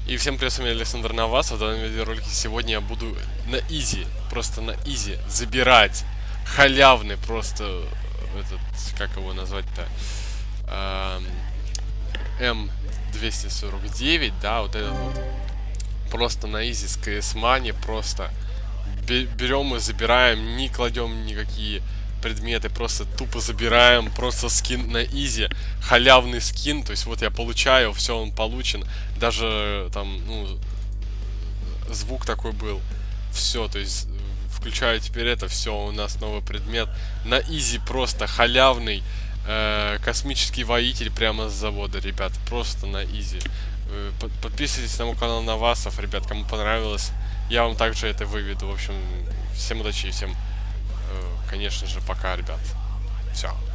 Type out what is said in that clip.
И всем привет, с вами Александр Навасов. В данном видеоролике сегодня я буду на изи, просто на изи забирать халявный просто этот, как его назвать-то, М249, да, вот этот вот. Просто на изи с CS Money, просто берем и забираем, не кладем никакие предметы, просто тупо забираем, просто скин на изи, халявный скин, то есть вот я получаю, все, он получен, даже там, ну, звук такой был, все, то есть включаю теперь это, все, у нас новый предмет, на изи просто халявный, космический воитель прямо с завода, ребят, просто на изи. Подписывайтесь на мой канал Навасов, ребят, кому понравилось, я вам также это выведу. В общем, всем удачи и всем, конечно же, пока, ребят. Все.